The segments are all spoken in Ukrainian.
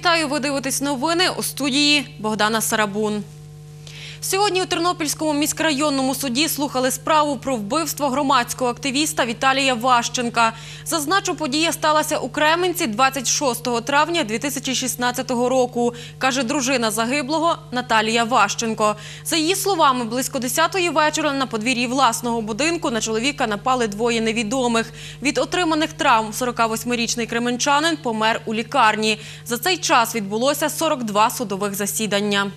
Вітаю, ви дивитесь новини, у студії Богдана Сарабун. Сьогодні у Тернопільському міськрайонному суді слухали справу про вбивство громадського активіста Віталія Ващенка. Зазначу, подія сталася у Кременці 26 травня 2016 року, каже дружина загиблого Наталія Ващенко. За її словами, близько 10-ї вечора на подвір'ї власного будинку на чоловіка напали двоє невідомих. Від отриманих травм 48-річний кременчанин помер у лікарні. За цей час відбулося 42 судових засідання.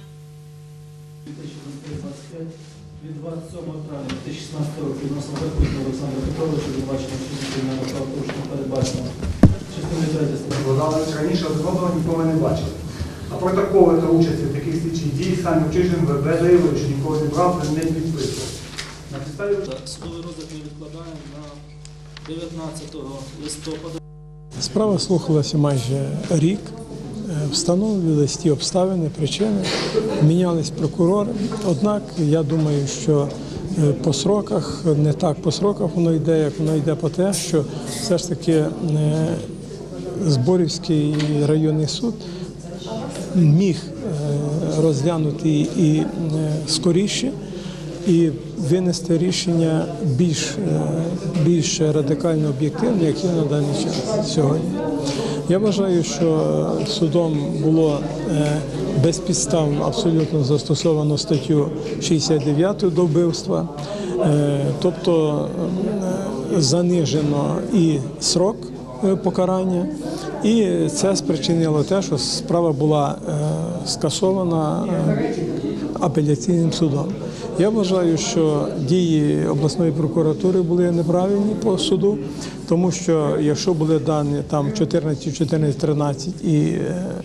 Від 27 травня 2016 року відносно Беркутного Олександра Петровича обвинуваченого вчинення кримінального правопорушення передбачено частиною 3 статті. Богданович раніше особливо ніколи не бачив. А протоколи та участі в таких слідчих діях сам Чижин ВБ заявив, що ніколи не брав та не підписував. На підставі Судовий розгляд ми відкладаємо на 19 листопада. Справа слухалася майже рік. Встановлювалися ті обставини, причини, мінялись прокурори. Однак, я думаю, що по сроках, не так по сроках воно йде, як воно йде по те, що все ж таки Зборівський районний суд міг розглянути і скоріше, і винести рішення більш радикально об'єктивне, як є на даний час сьогодні. Я вважаю, що судом було безпідставно абсолютно застосовано статтю 69 до вбивства, тобто занижено і срок покарання, і це спричинило те, що справа була скасована апеляційним судом. Я вважаю, що дії обласної прокуратури були неправильні по суду, тому що якщо були дані там 14, 14, 13 і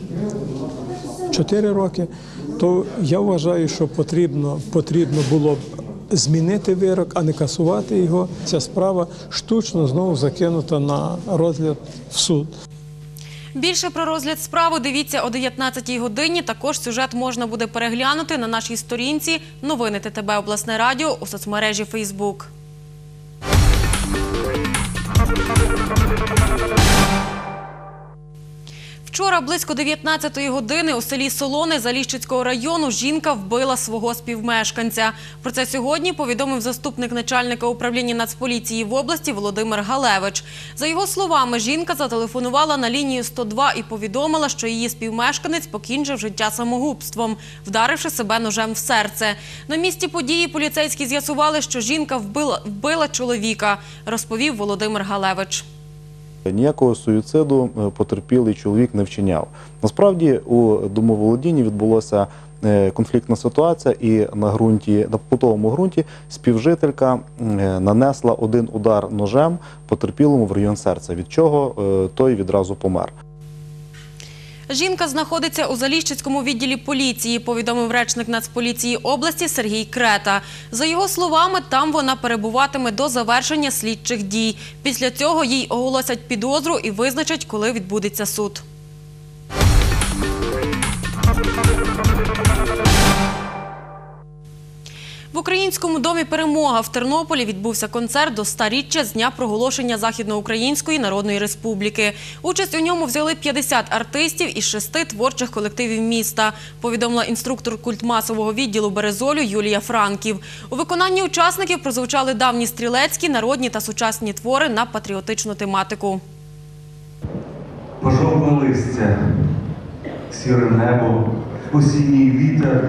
4 роки, то я вважаю, що потрібно було б змінити вирок, а не касувати його. Ця справа штучно знову закинута на розгляд в суд. Більше про розгляд справи дивіться о 19-й годині. Також сюжет можна буде переглянути на нашій сторінці «Новини ТТБ Обласне радіо» у соцмережі Facebook. Вчора близько 19-ї години у селі Солони Заліщицького району жінка вбила свого співмешканця. Про це сьогодні повідомив заступник начальника управління Нацполіції в області Володимир Галевич. За його словами, жінка зателефонувала на лінію 102 і повідомила, що її співмешканець покінчив життя самогубством, вдаривши себе ножем в серце. На місці події поліцейські з'ясували, що жінка вбила чоловіка, розповів Володимир Галевич. Ніякого суїциду потерпілий чоловік не вчиняв. Насправді у домоволодінні відбулася конфліктна ситуація і на побутовому ґрунті співжителька нанесла один удар ножем потерпілому в район серця, від чого той відразу помер. Жінка знаходиться у Заліщицькому відділі поліції, повідомив речник Нацполіції області Сергій Крета. За його словами, там вона перебуватиме до завершення слідчих дій. Після цього їй оголосять підозру і визначать, коли відбудеться суд. В Українському домі «Перемога» в Тернополі відбувся концерт до 100-річчя з дня проголошення Західноукраїнської Народної Республіки. Участь у ньому взяли 50 артистів із 6 творчих колективів міста, повідомила інструктор культмасового відділу «Березолю» Юлія Франків. У виконанні учасників прозвучали давні стрілецькі, народні та сучасні твори на патріотичну тематику. Пожовкле листя, сіре небо, осінній вітер.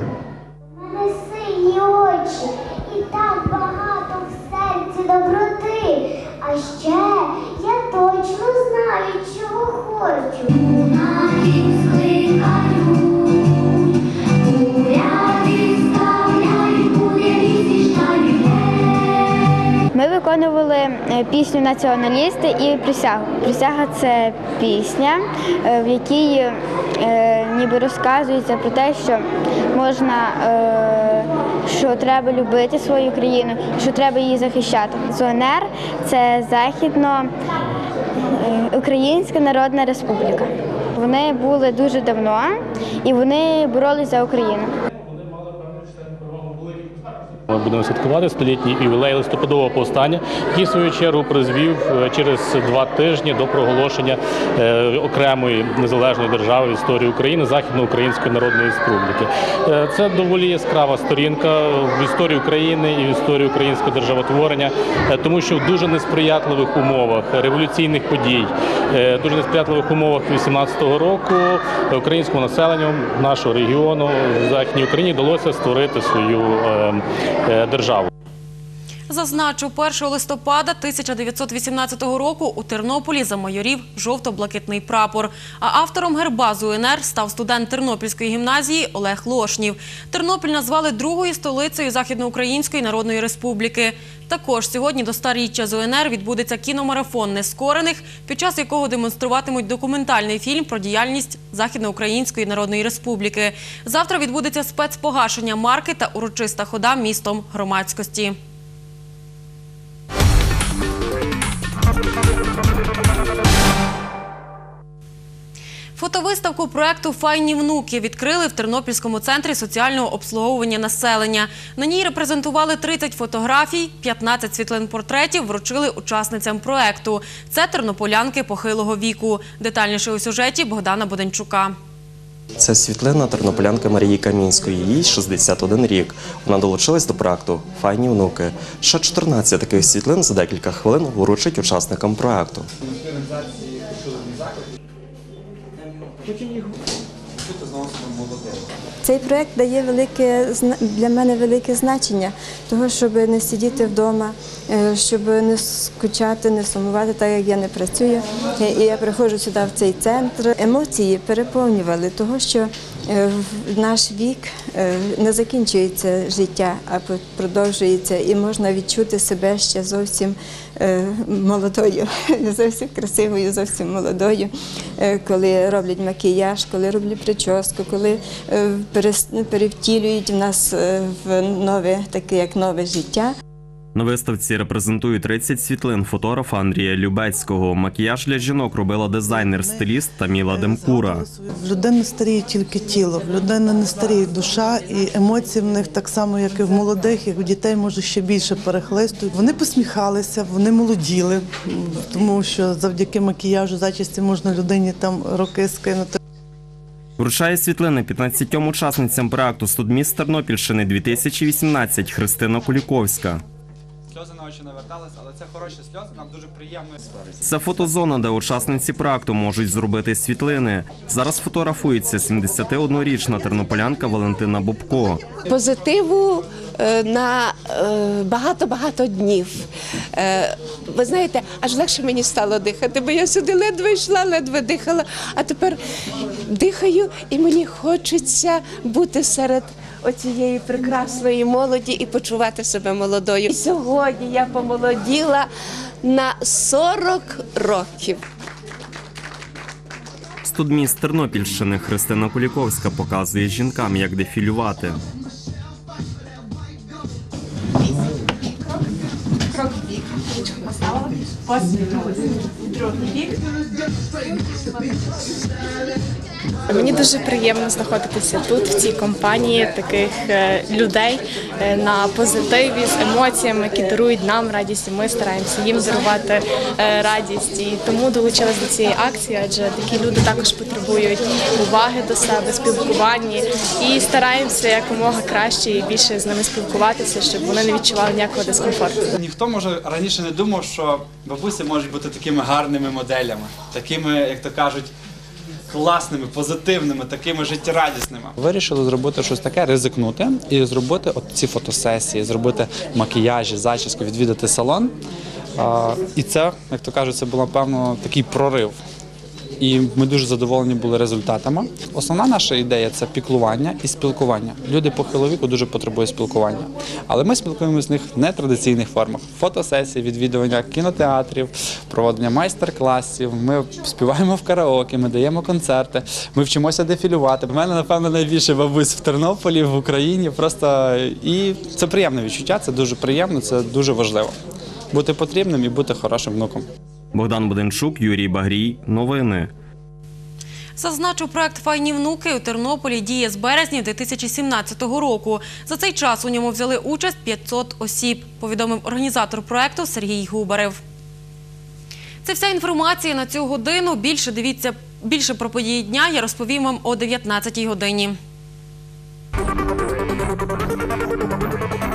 Очі, і так багато в серці доброти. А ще я точно знаю, чого хочу. Ми виконували пісню «Націоналісти» і «Присягу». «Присяга» – це пісня, в якій ніби розказується про те, що що треба любити свою країну, що треба її захищати. ЗУНР – це Західноукраїнська Народна Республіка. Вони були дуже давно і вони боролися за Україну. вони мали певну частину перевагу великих Ми будемо святкувати столітній ювілей листопадового повстання, який, в свою чергу, призвів через 2 тижні до проголошення окремої незалежної держави в історії України – Західноукраїнської Народної Республіки. Це доволі яскрава сторінка в історії України і в історії українського державотворення, тому що в дуже несприятливих умовах революційних подій, в дуже несприятливих умовах 18-го року українському населенню нашого регіону в Західній Україні вдалося створити свою державу. Зазначу, 1 листопада 1918 року у Тернополі замайорів жовто-блакитний прапор. А автором герба з УНР став студент Тернопільської гімназії Олег Лошнів. Тернопіль назвали другою столицею Західноукраїнської Народної Республіки. Також сьогодні до 100-річчя з УНР відбудеться кіномарафон «Нескорених», під час якого демонструватимуть документальний фільм про діяльність Західноукраїнської Народної Республіки. Завтра відбудеться спецпогашення марки та урочиста хода містом громадськості. Фотовиставку проекту «Файні внуки» відкрили в Тернопільському центрі соціального обслуговування населення. На ній репрезентували 30 фотографій, 15 світлин-портретів вручили учасницям проекту. Це тернополянки похилого віку. Детальніше у сюжеті Богдана Буденчука. Це світлина тернополянки Марії Камінської, їй 61 рік. Вона долучилась до проекту «Файні внуки». Ще 14 таких світлин за декілька хвилин вручить учасникам проекту. Цей проєкт дає для мене велике значення, того, щоб не сидіти вдома, щоб не скучати, не сумувати, так як я не працюю. І я приходжу сюди, в цей центр. Емоції переповнювали, того, що в наш вік не закінчується життя, а продовжується. І можна відчути себе ще зовсім молодою, зовсім красивою, зовсім молодою, коли роблять макіяж, коли роблять прическу, коли перевтілюють в нас в нове, таке як нове життя. На виставці репрезентують 30 світлин фотографа Андрія Любецького. Макіяж для жінок робила дизайнер-стиліст Таміла Демкура. В людини старіє тільки тіло, в людини не старіє душа, і емоції в них так само, як і в молодих, як у дітей, може ще більше перехлистують. Вони посміхалися, вони молоділи, тому що завдяки макіяжу, зачісті можна людині там роки скинути. Вручає світлини 15 учасницям проекту «Студміст Тернопільщини-2018» Христина Куліковська. Сльози на очі не вертались, але це хороші сльози, нам дуже приємно. Це фотозона, де учасниці проекту можуть зробити світлини. Зараз фотографується 71-річна тернополянка Валентина Бобко. Позитиву на багато-багато днів. Ви знаєте, аж легше мені стало дихати, бо я сюди ледве йшла, ледве дихала, а тепер дихаю і мені хочеться бути серед оцієї прекрасної молоді і почувати себе молодою. І сьогодні я помолоділа на 40 років. Студміст Тернопільщини Христина Куліковська показує жінкам, як дефілювати. Крок в бік, ручку поставила, другий бік. Мені дуже приємно знаходитися тут, в цій компанії таких людей на позитиві, з емоціями, які дарують нам радість, і ми стараємося їм дарувати радість. І тому долучилась до цієї акції, адже такі люди також потребують уваги до себе, спілкування. І стараємося якомога краще і більше з ними спілкуватися, щоб вони не відчували ніякого дискомфорту. Ніхто, може, раніше не думав, що бабусі можуть бути такими гарними моделями, такими, як то кажуть, класними, позитивними, такими життєрадісними. Вирішили зробити щось таке, ризикнути і зробити ці фотосесії, зробити макіяжі, зачіску, відвідати салон. І це, як то кажуть, це був, напевно, такий прорив. І ми дуже задоволені були результатами. Основна наша ідея – це піклування і спілкування. Люди похилого віку дуже потребують спілкування. Але ми спілкуємося з них в нетрадиційних формах. Фотосесії, відвідування кінотеатрів, проводення майстер-класів, ми співаємо в караоке, ми даємо концерти, ми вчимося дефілювати. У мене, напевно, найбільше бабусь в Тернополі, в Україні. Просто і це приємне відчуття, це дуже приємно, це дуже важливо. Бути потрібним і бути хорошим внуком. Богдан Буденчук, Юрій Багрій. Новини. Зазначу, проект «Файні внуки» у Тернополі діє з березня 2017 року. За цей час у ньому взяли участь 500 осіб, повідомив організатор проекту Сергій Губарев. Це вся інформація на цю годину. Більше про події дня я розповім вам о 19-й годині.